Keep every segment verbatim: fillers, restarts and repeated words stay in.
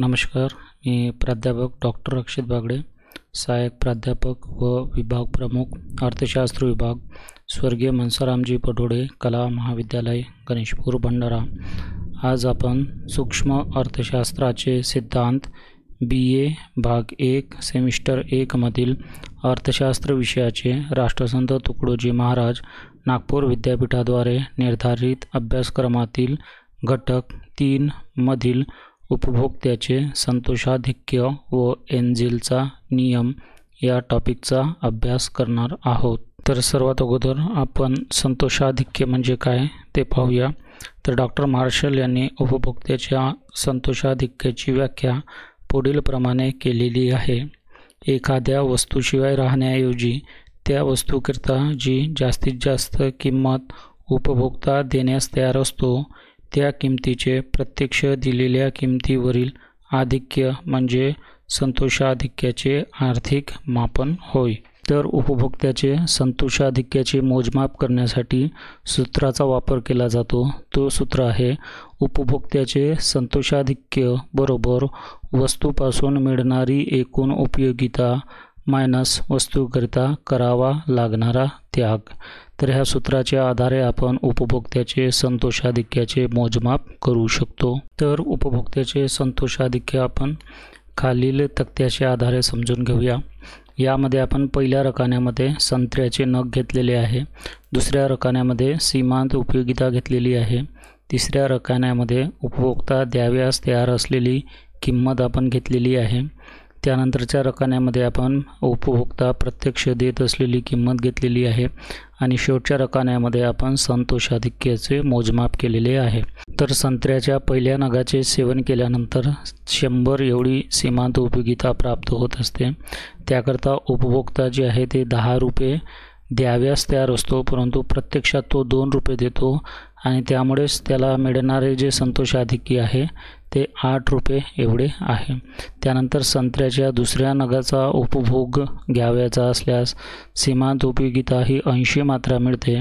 नमस्कार, मी प्राध्यापक डॉक्टर अक्षित बागडे, सहाय्यक प्राध्यापक व विभाग प्रमुख अर्थशास्त्र विभाग, स्वर्गीय मनसारामजी पटोडे कला महाविद्यालय, गणेशपूर, भंडारा। आज आपण सूक्ष्म अर्थशास्त्राचे सिद्धांत बी ए भाग एक सेमिस्टर एक मधील अर्थशास्त्र विषयाचे राष्ट्रसंत तुकडोजी महाराज नागपूर विद्यापीठाद्वारे निर्धारित अभ्यासक्रमातील घटक तीन मधील उपभोक्त्याचे संतोषाधिक्य व एंजेलचा नियम या टॉपिकचा अभ्यास करणार आहोत। तर सर्वात अगोदर आपण संतोषाधिक्य म्हणजे काय ते पाहूया। तर डॉक्टर मार्शल यांनी उपभोक्त्याच्या संतोषाधिक्याची व्याख्या पुढील प्रमाणे केलेली आहे। एखाद्या वस्तूशिवाय राहण्याऐवजी त्या वस्तूकरिता जी जास्तीत जास्त किंमत उपभोक्ता देण्यास तयार असतो त्या किमतीचे प्रत्यक्ष दिलेल्या किमतीवरील आधिक्य म्हणजे संतोषाधिक्याचे आर्थिक मापन होय। तर उपभोक्त्याचे संतोषाधिक्याचे मोजमाप करण्यासाठी सूत्राचा वापर केला जातो। तो सूत्र आहे उपभोक्त्याचे संतोषाधिक्य बरोबर वस्तूपासून मिळणारी एकूण उपयोगिता मायनस वस्तूकरिता करावा लागणारा त्याग। तर ह्या सूत्राच्या आधारे आपण उपभोक्त्याचे संतोषाधिक्याचे मोजमाप करू शकतो। तर उपभोक्त्याचे संतोषाधिक्य आपण खालील तक्त्याच्या आधारे समजून घेऊया। यामध्ये आपण पहिल्या रकान्यामध्ये संत्र्याचे नग घेतलेले आहे, दुसऱ्या रकान्यामध्ये सीमांत उपयोगिता घेतलेली आहे, तिसऱ्या रकान्यामध्ये उपभोक्ता द्याव्यास तयार असलेली किंमत आपण घेतलेली आहे, त्यानंतरच्या रकान्यामध्ये आपण उपभोक्ता प्रत्यक्ष देत असलेली किंमत घेतलेली आहे आणि शेवटच्या रकान्यामध्ये आपण संतोषाधिक्याचे मोजमाप केलेले आहे। तर संत्र्याच्या पहिल्या नगाचे सेवन केल्यानंतर शंभर एवढी सीमांत उपयोगिता प्राप्त होत असते। त्याकरता उपभोक्ता जे आहे ते दहा रुपये द्याव्यास तयार असतो, परंतु प्रत्यक्षात तो दोन रुपये देतो आणि त्यामुळेच त्याला मिळणारे जे संतोषाधिक्य आहे ते आठ रुपये एवढे आहे। त्यानंतर संत्र्याच्या दुसऱ्या नगाचा उपभोग घ्यावयाचा असल्यास सीमांत उपयोगिता ही ऐंशी मात्रा मिळते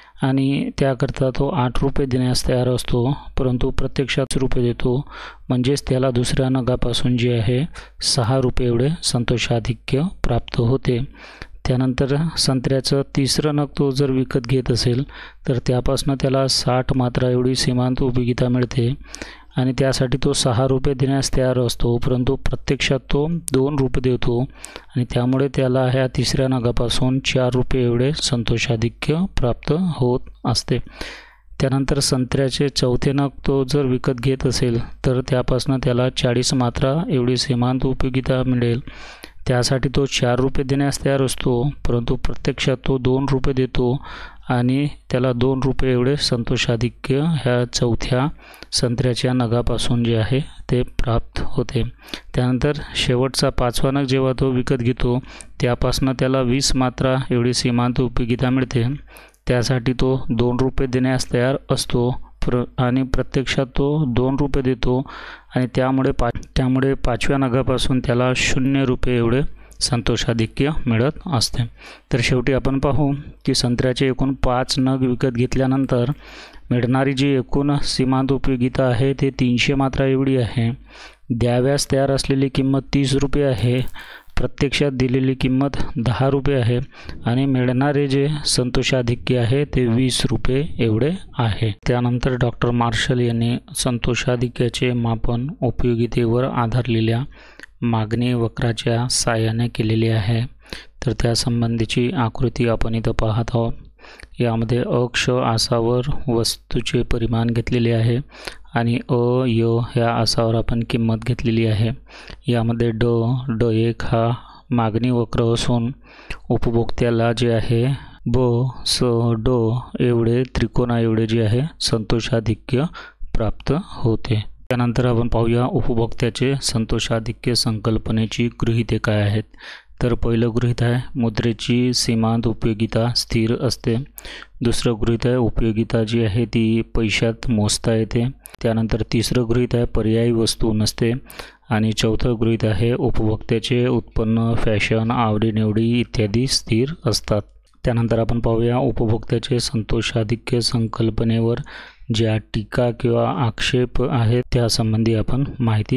आणि त्याकरता तो आठ रुपये देण्यास तयार असतो, परंतु प्रत्यक्षात रुपये देतो, म्हणजेच त्याला दुसऱ्या नगापासून जे आहे सहा रुपये एवढे संतोषाधिक्य प्राप्त होते। त्यानंतर संत्र्याचं तिसरं नग तो जर विकत घेत असेल तर त्यापासून त्याला साठ मात्रा एवढी सीमांत उपयोगिता मिळते आणि त्यासाठी तो सहा रुपये देण्यास तयार असतो, परंतु प्रत्यक्षात तो दोन रुपये देतो आणि त्यामुळे त्याला ह्या तिसऱ्या नगापासून चार रुपये एवढे संतोषाधिक्य प्राप्त होत असते। त्यानंतर संत्र्याचे चौथे नग तो जर विकत घेत असेल तर त्यापासून त्याला चाळीस मात्रा एवढी सीमांत उपयोगिता मिळेल, त्यासाठी तो चार रुपये देण्यास तयार असतो, परंतु प्रत्यक्षात तो दोन रुपये देतो आणि त्याला दोन रुपये एवढे संतोषाधिक्य ह्या चौथ्या संत्र्याच्या नगापासून जे आहे ते प्राप्त होते। त्यानंतर शेवटचा पाचवा नग जेव्हा तो विकत घेतो त्यापासून त्याला वीस मात्रा एवढी सीमांत उपयोगिता मिळते, त्यासाठी तो दोन रुपये देण्यास तयार असतो प्र आणि प्रत्यक्षात तो दोन रुपये देतो आणि त्यामुळे पा त्यामुळे पाचव्या नगापासून त्याला शून्य रुपये एवढे संतोषाधिक्य मिळत असते। तर शेवटी आपण पाहू की संत्र्याचे एकूण पाच नग विकत घेतल्यानंतर मिळणारी जी एकूण सीमांत उपयोगिता आहे ते तीनशे मात्रा एवढी आहे, द्याव्यास तयार असलेली किंमत तीस रुपये आहे, प्रत्यक्षात दिलेली किंमत दहा रुपये आहे आणि मिळणारे जे संतोषाधिक्य आहे ते वीस रुपये एवढे आहे। त्यानंतर डॉक्टर मार्शल यांनी संतोषाधिक्याचे मापन उपयोगितेवर आधारलेल्या मागणी वक्राच्या साहाय्याने केलेली आहे। तर त्या संबंधीची आकृती आपण इथं पाहत आहोत। यामध्ये अक्ष आसावर वस्तूचे परिमाण घेतलेले आहे आणि अ य ह्या आसावर आपण किंमत घेतलेली आहे। यामध्ये ड ड एक हा मागणी वक्र असून उपभोक्त्याला जे आहे ब स ड एवढे त्रिकोणा एवढे जे आहे संतोषाधिक्य प्राप्त होते। त्यानंतर आपण पाहूया उपभोक्त्याचे संतोषाधिक्य संकल्पनेची गृहीते काय आहेत। तर पहिलं गृहीत आहे मुद्रेची सीमांत उपयोगिता स्थिर असते, दुसरं गृहीत आहे उपयोगिता जी आहे ती पैशात मोजता येते, त्यानंतर तिसरं गृहीत आहे पर्यायी वस्तू नसते आणि चौथं गृहीत आहे उपभोक्त्याचे उत्पन्न, फॅशन, आवडीनिवडी इत्यादी स्थिर असतात। त्यानंतर आपण पाहूया उपभोक्त्याचे संतोषाधिक्य संकल्पनेवर ज्या टीका किंवा आक्षेप आहेत त्यासंबंधी आपण माहिती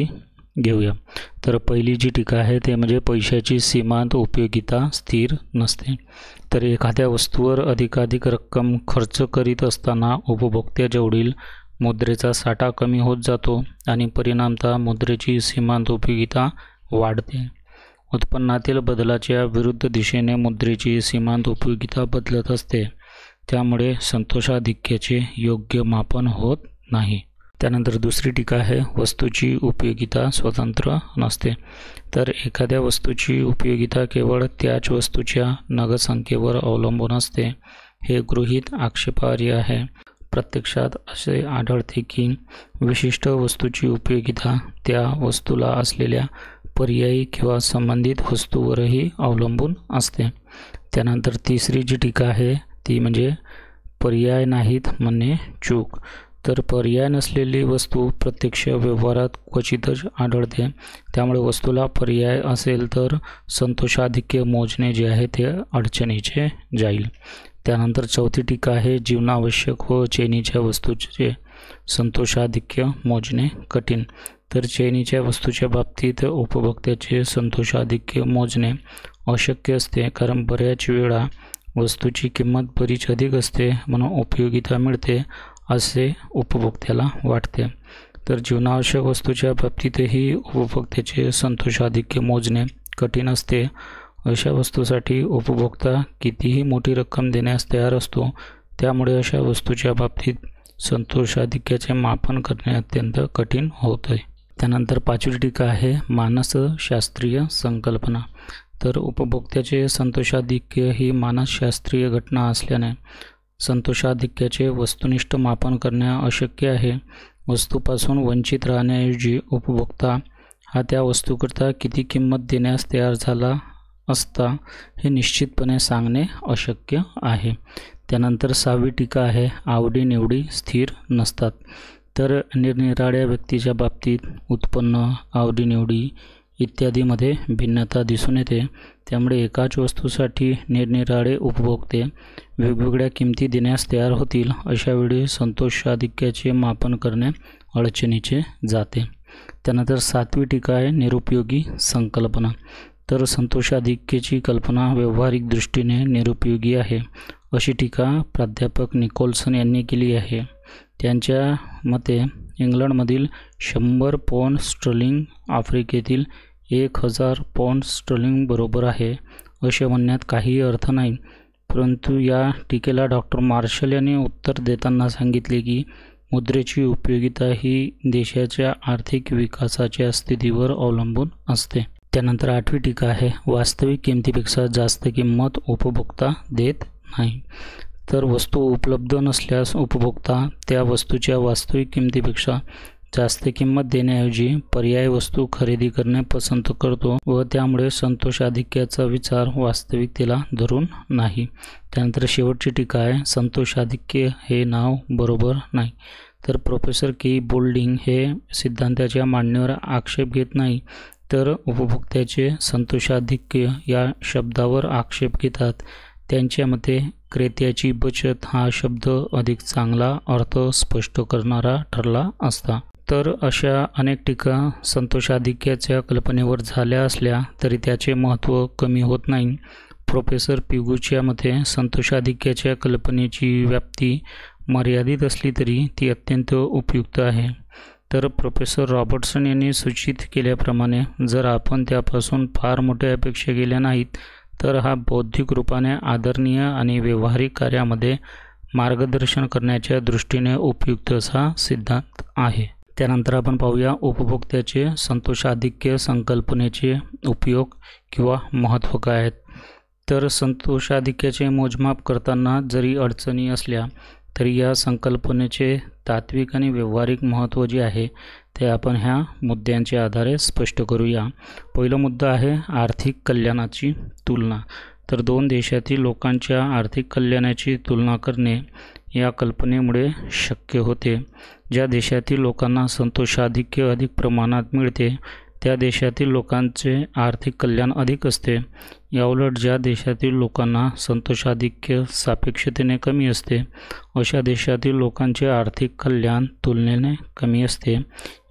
घेऊया। तर पहिली जी टीका आहे ते म्हणजे पैशाची सीमांत उपयोगिता स्थिर नसते। तर एखाद्या वस्तूवर अधिकाधिक रक्कम खर्च करीत असताना उपभोक्त्याजवळील मुद्रेचा साठा कमी होत जातो आणि परिणामतः मुद्रेची सीमांत उपयोगिता वाढते। उत्पन्नातील बदलाच्या विरुद्ध दिशेने मुद्रेची सीमांत उपयोगिता बदलत असते, त्यामुळे संतोषाधिक्याचे योग्य मापन होत नाही। त्यानंतर दुसरी टीका आहे वस्तूची उपयोगिता स्वतंत्र नसते। तर एखाद्या वस्तूची उपयोगिता केवळ त्याच वस्तूच्या नगदसंख्येवर अवलंबून असते, हे गृहीत आक्षेपार्ह आहे। प्रत्यक्षात असे आढळते की विशिष्ट वस्तूची उपयोगिता त्या वस्तूला असलेल्या पर्यायी किंवा संबंधित वस्तूवरही अवलंबून असते। त्यानंतर तिसरी जी टीका आहे ती म्हणजे पर्याय नाहीत म्हणणे चूक। तर पर्याय नसलेली वस्तू प्रत्यक्ष व्यवहारात क्वचितच आढळते, त्यामुळे वस्तूला पर्याय असेल तर संतोषाधिक्य मोजणे जे आहे ते अडचणीचे जाईल। त्यानंतर चौथी टीका आहे जीवनावश्यक व चैनीच्या वस्तूचे संतोषाधिक्य मोजणे कठीण। तर चैनीच्या वस्तूच्या बाबतीत उपभोक्त्याचे संतोषाधिक्य मोजणे अशक्य असते, कारण बऱ्याच वेळा वस्तूची किंमत बरीच अधिक असते म्हणून उपयोगिता मिळते असे उपभोक्त्याला वाटते। तर जीवनावश्यक वस्तूच्या बाबतीतही उपभोक्त्याचे संतोषाधिक्य मोजणे कठीण असते। अशा वस्तूसाठी उपभोक्ता कितीही मोठी रक्कम देण्यास तयार असतो, त्यामुळे अशा वस्तूच्या बाबतीत संतोषाधिक्याचे मापन करणे अत्यंत कठीण होते। त्यानंतर पाचवी टीका आहे मानसशास्त्रीय संकल्पना। तर उपभोक्त्याचे संतोषाधिक्य ही मानसशास्त्रीय घटना असल्याने संतोषाधिक्याचे वस्तुनिष्ठ मापन करणे अशक्य आहे। वस्तूपासून वंचित राहण्याऐवजी उपभोक्ता हा त्या वस्तूकरता किती किंमत देण्यास तयार झाला असता हे निश्चितपणे सांगणे अशक्य आहे। त्यानंतर सहावी टीका आहे आवडीनिवडी स्थिर नसतात। तर निरनिराळ्या व्यक्तीच्या बाबतीत उत्पन्न, आवडीनिवडी इत्यादीमध्ये भिन्नता दिसून येते, त्यामुळे एकाच वस्तूसाठी निरनिराळे उपभोक्ते वेगवेगळ्या किमती देण्यास तयार होतील, अशा वेळी संतोषाधिक्याचे मापन करणे अडचणीचे जाते। त्यानंतर सातवी टीका आहे निरुपयोगी संकल्पना। तर संतोषाधिक्याची कल्पना व्यावहारिक दृष्टीने निरुपयोगी आहे, अशी टीका प्राध्यापक निकोलसन यांनी केली आहे। त्यांच्या मते इंग्लंडमधील शंभर पौंड स्टर्लिंग आफ्रिकेतील एक हजार पौंड स्टर्लिंग बरोबर आहे असे म्हणण्यात काही अर्थ नाही, परंतु या टीकेला डॉक्टर मार्शल यांनी उत्तर देताना सांगितले की मुद्रेची उपयोगिता ही देशाच्या आर्थिक विकासाच्या स्थितीवर अवलंबून असते। त्यानंतर आठवी टीका आहे वास्तविक किमतीपेक्षा जास्त किंमत उपभोक्ता देत नाही। तर वस्तू उपलब्ध नसल्यास उपभोक्ता त्या वस्तूच्या वास्तविक किमतीपेक्षा जास्त किंमत देण्याऐवजी पर्यायी वस्तू खरेदी करणे पसंत करतो व त्यामुळे संतोषाधिक्याचा विचार वास्तविकतेला धरून नाही। त्यानंतर शेवटची टीका आहे संतोषाधिक्य हे नाव बरोबर नाही। तर प्रोफेसर के बोल्डिंग हे सिद्धांताच्या मांडणीवर आक्षेप घेत नाही, तर उपभोक्त्याचे संतोषाधिक्य या शब्दावर आक्षेप घेतात। त्यांच्या मते क्रेत्याची बचत हा शब्द अधिक चांगला अर्थ स्पष्ट करणारा ठरला असता। तर अशा अनेक टीका संतोषाधिक्याच्या कल्पनेवर झाल्या असल्या तरी त्याचे महत्त्व कमी होत नाही। प्रोफेसर पिगूच्या मते संतोषाधिक्याच्या कल्पनेची व्याप्ती मर्यादित असली तरी ती अत्यंत उपयुक्त आहे। तर प्रोफेसर रॉबर्टसन यांनी सूचित केल्याप्रमाणे जर आपण त्यापासून फार मोठ्या अपेक्षा केल्या नाहीत तर हा बौद्धिक रूपाने आदरणीय आणि व्यावहारिक कार्यामध्ये मार्गदर्शन करण्याच्या दृष्टीने उपयुक्त असा सिद्धांत आहे। त्यानंतर आपण पाहूया उपभोक्त्याचे संतोषाधिक्य संकल्पनेचे उपयोग किंवा महत्त्व काय आहेत। तर संतोषाधिक्याचे मोजमाप करताना जरी अडचणी असल्या तरी या संकल्पनेचे तात्विक आणि व्यावहारिक महत्त्व जे आहे ते आपण ह्या मुद्द्यांच्या आधारे स्पष्ट करूया। पहिला मुद्दा आहे आर्थिक कल्याणाची तुलना। तर दोन देशातील लोकांच्या आर्थिक कल्याणाची तुलना करणे या कल्पनेमुळे शक्य होते। ज्या देशातील लोकांना संतोषाधिक्य अधिक प्रमाणात मिळते त्या देशातील लोकांचे आर्थिक कल्याण अधिक असते। याउलट ज्या देशातील लोकांना संतोषाधिक्य सापेक्षतेने कमी असते अशा देशातील लोकांचे आर्थिक कल्याण तुलनेने कमी असते।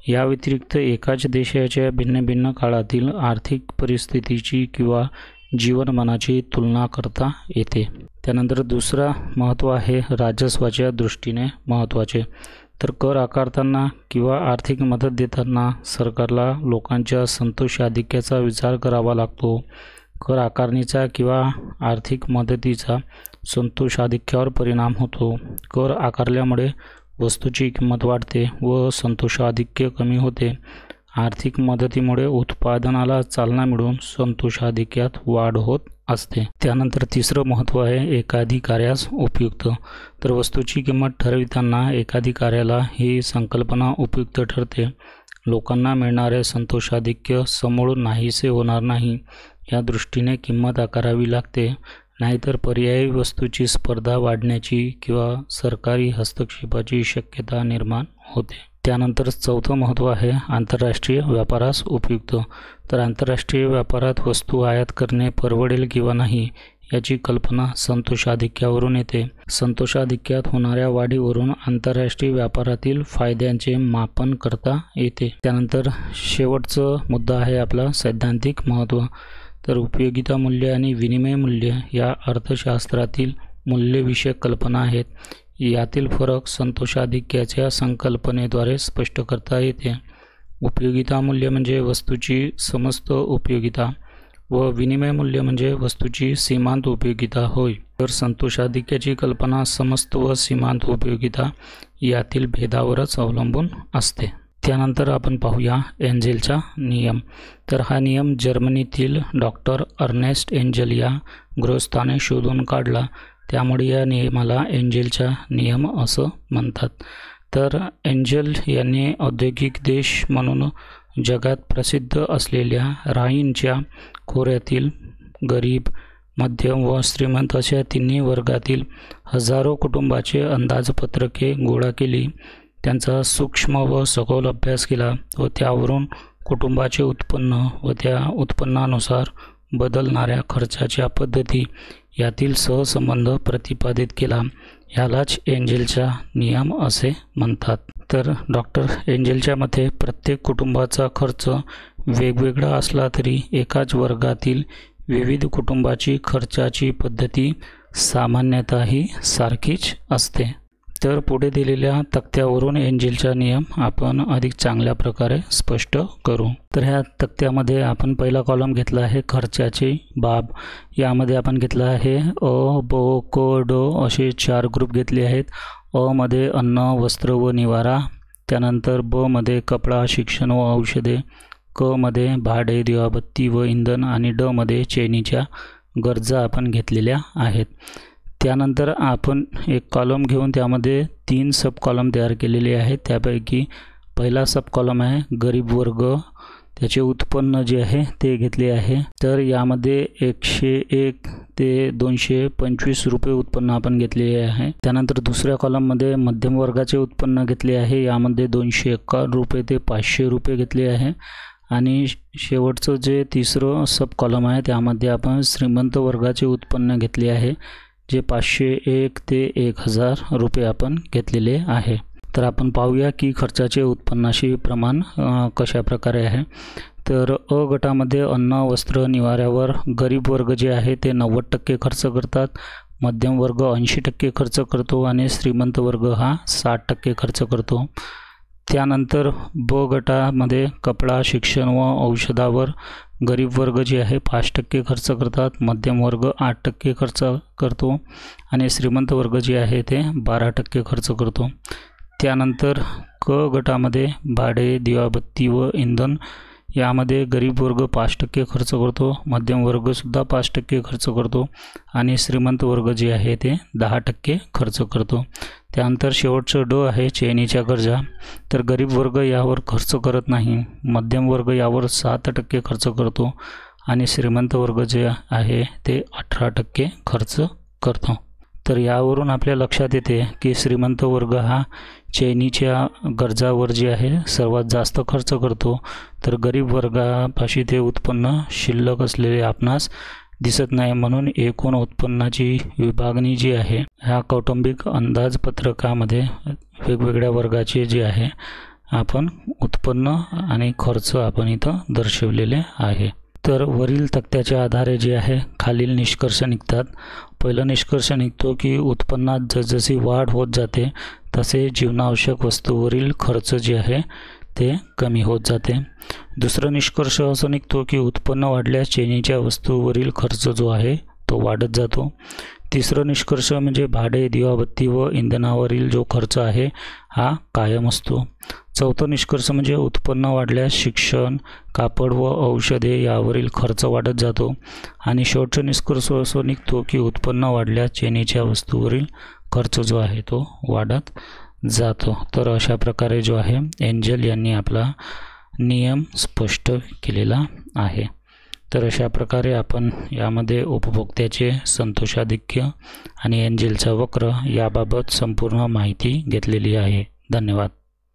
या व्यतिरिक्त एकाच देशाच्या भिन्न भिन्न काळातील आर्थिक परिस्थितीची किंवा जीवनमानाची तुलना करता येते. त्यानंतर दुसरा महत्त्व आहे राजस्वाच्या दृष्टीने महत्त्वाचे. तर कर आकारताना किंवा आर्थिक मदत देताना सरकारला लोकांच्या संतोषाधिक्याचा विचार करावा लागतो. कर आकारणीचा किंवा आर्थिक मदतीचा संतोषाधिक्यावर परिणाम होतो. कर आकारल्यामुळे वस्तूची किंमत वाढते व संतोषाधिक्य कमी होते. आर्थिक मदतीमुळे उत्पादनाला चालना मिळून संतोषाधिक्यात वाढ होत असते. त्यानंतर तिसरं महत्त्व आहे एकाधिकाऱ्यास उपयुक्त. तर वस्तूची किंमत ठरविताना एकाधिकाऱ्याला ही संकल्पना उपयुक्त ठरते. लोकांना मिळणारे संतोषाधिक्य समूळ नाहीसे होणार नाही या दृष्टीने किंमत आकारावी लागते. नाहीतर पर्यायी वस्तूची स्पर्धा वाढण्याची किंवा सरकारी हस्तक्षेपाची शक्यता निर्माण होते. त्यानंतर चौथं महत्त्व आहे आंतरराष्ट्रीय व्यापारास उपयुक्त. तर आंतरराष्ट्रीय व्यापारात वस्तू आयात करणे परवडेल किंवा नाही याची कल्पना संतोषाधिक्यावरून येते. संतोषाधिक्यात होणाऱ्या वाढीवरून आंतरराष्ट्रीय व्यापारातील फायद्यांचे मापन करता येते. त्यानंतर शेवटचा मुद्दा आहे आपला सैद्धांतिक महत्त्व. तर उपयोगिता मूल्य आणि विनिमय मूल्य या अर्थशास्त्रातील मूल्यविषयक कल्पना आहेत. यातील फरक संतोषाधिक्याच्या संकल्पनेद्वारे स्पष्ट करता येते. उपयोगिता मूल्य म्हणजे वस्तूची समस्त उपयोगिता व विनिमय मूल्य म्हणजे वस्तूची सीमांत उपयोगिता होय. तर संतोषाधिक्याची कल्पना समस्त व सीमांत उपयोगिता यातील भेदावरच अवलंबून असते. त्यानंतर आपण पाहूया एंजेलचा नियम. तर हा नियम जर्मनीतील डॉक्टर अर्नेस्ट एंजेल या गृहस्थाने शोधून काढला. त्यामुळे या नियमाला एंजेलचा नियम असं म्हणतात. तर एंजेल यांनी औद्योगिक देश म्हणून जगात प्रसिद्ध असलेल्या राईनच्या खोऱ्यातील गरीब, मध्यम व श्रीमंत अशा तिन्ही वर्गातील हजारो कुटुंबाचे अंदाजपत्रके गोळा केली. त्यांचा सूक्ष्म व सखोल अभ्यास केला व त्यावरून कुटुंबाचे उत्पन्न व त्या उत्पन्नानुसार बदलणाऱ्या खर्चाच्या पद्धती यातील सहसंबंध प्रतिपादित केला. ह्यालाच एंजेलचा नियम असे म्हणतात. तर डॉक्टर एंजेलच्या मते प्रत्येक कुटुंबाचा खर्च वेगवेगळा असला तरी एकाच वर्गातील विविध कुटुंबाची खर्चाची पद्धती सामान्यतः ही सारखीच असते. तर पुढे दिलेल्या तक्त्यावरून एंजेलचा नियम आपण अधिक चांगल्या प्रकारे स्पष्ट करू. तर ह्या तक्त्यामध्ये आपण पहिला कॉलम घेतला आहे खर्चाची बाब. यामध्ये आपण घेतला आहे अ, ब, क, ड असे चार ग्रुप घेतले आहेत. अ मध्ये अन्न, वस्त्र व निवारा. त्यानंतर ब मध्ये कपडा, शिक्षण व औषधे. क मध्ये भाडे, दिवाबत्ती व इंधन. आणि ड मध्ये चैनीच्या गरजा आपण घेतलेल्या आहेत. त्यानंतर आपण एक कॉलम घेऊन त्यामध्ये तीन सब कॉलम तयार केलेले आहेत. त्यापैकी पहिला सब कॉलम आहे गरीब वर्ग. त्याचे उत्पन्न जे आहे ते घेतले आहे. तर यामध्ये एकशे एक ते दोनशे पंचवीस रुपये उत्पन्न आपण घेतलेले आहे. त्यानंतर दुसऱ्या कॉलममध्ये मध्यम वर्गाचे उत्पन्न घेतले आहे. यामध्ये दोनशे एक्कावन्न रुपये ते पाचशे रुपये घेतले आहे. आणि शेवटचं जे तिसरं सब कॉलम आहे त्यामध्ये आपण श्रीमंत वर्गाचे उत्पन्न घेतले आहे, जे पाचशे एक ते एक हजार रुपये आपण घेतलेले आहे. तर आपण पाहूया की खर्चाचे उत्पन्नाशी प्रमाण कशा प्रकारे आहे. तर अ गटामध्ये अन्न, वस्त्र, निवाऱ्यावर गरीब वर्ग जे आहे ते नव्वद टक्के खर्च करतात. मध्यम वर्ग ऐंशी टक्के खर्च करतो आणि श्रीमंत वर्ग हा साठ टक्के खर्च करतो. त्यानंतर ब गटामध्ये कपडा, शिक्षण व औषधावर गरीब वर्ग जे आहे पाच टक्के खर्च करतात. मध्यम वर्ग आठ टक्के खर्च करतो आणि श्रीमंत वर्ग जे आहे ते बारा टक्के खर्च करतो. त्यानंतर क गटामध्ये भाडे, दिवाबत्ती व इंधन यामध्ये गरीब वर्ग पाच टक्के खर्च करतो. मध्यम वर्गसुद्धा पाच टक्के खर्च करतो आणि श्रीमंत वर्ग जे आहे ते दहा टक्के खर्च करतो. त्यानंतर शेवटचं ड आहे चैनीच्या गरजा. तर गरीब वर्ग यावर खर्च करत नाही. मध्यम वर्ग यावर सात टक्के खर्च करतो आणि श्रीमंत वर्ग जे आहे ते अठरा टक्के खर्च करतो. तर यावरून आपल्या लक्षात येते की श्रीमंत वर्ग हा चैनीच्या गरजावर जे आहे सर्वात जास्त खर्च करतो. तर गरीब वर्गापाशी ते उत्पन्न शिल्लक असलेले आपणास दिसत नाही. म्हणून एकूण उत्पन्नाची विभागणी जी आहे ह्या कौटुंबिक अंदाजपत्रकामध्ये वेगवेगळ्या वर्गाचे जे आहे आपण उत्पन्न आणि खर्च आपण इथं दर्शवलेले आहे. तर वरील तक्त्याच्या आधारे जे आहे खालील निष्कर्ष निघतात. पहिला निष्कर्ष निघतो की उत्पन्नात जसजशी वाढ होत जाते तसे जीवनावश्यक वस्तूवरील खर्च जे आहे ते कमी होत जाते. दुसरा निष्कर्ष असं निघतो की उत्पन्न वाढल्यास चैनीच्या वस्तूवरील खर्च जो आहे तो वाढत जातो. तिसरा निष्कर्ष म्हणजे भाडे, दिवाबत्ती व इंधनावरील जो खर्च आहे हा कायम असतो. चौथा निष्कर्ष म्हणजे उत्पन्न वाढल्यास शिक्षण, कापड व औषधे यावरील खर्च वाढत जातो. आणि शेवटचा निष्कर्ष असं निघतो की उत्पन्न वाढल्यास चैनीच्या वस्तूवरील खर्च जो आहे तो वाढत जातो. तर अशा प्रकारे जो आहे एंजल यांनी आपला नियम स्पष्ट केलेला आहे. तर अशा प्रकारे आपण यामध्ये उपभोक्त्याचे संतोषाधिक्य आणि एंजलचा वक्र याबाबत संपूर्ण माहिती घेतलेली आहे. धन्यवाद.